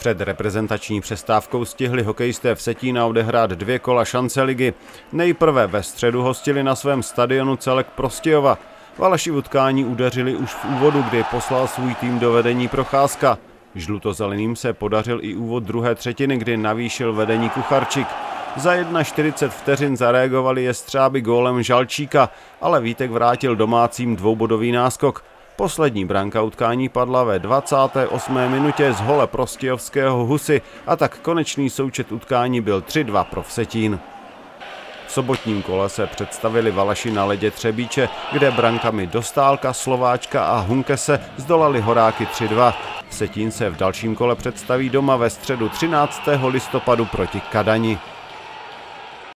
Před reprezentační přestávkou stihli hokejisté Vsetína odehrát 2 kola šance ligy. Nejprve ve středu hostili na svém stadionu celek Prostějova. Valaši v utkání udeřili už v úvodu, kdy poslal svůj tým do vedení Procházka. Žlutozeleným se podařil i úvod druhé třetiny, kdy navýšil vedení Kucharčík. Za 41 vteřin zareagovali jestřáby gólem Žalčíka, ale Vítek vrátil domácím dvoubodový náskok. Poslední branka utkání padla ve 28. minutě z hole prostějovského Husy a tak konečný součet utkání byl 3-2 pro Vsetín. V sobotním kole se představili Valaši na ledě Třebíče, kde brankami Dostálka, Slováčka a Hunkese zdolali Horáky 3-2. Vsetín se v dalším kole představí doma ve středu 13. listopadu proti Kadani.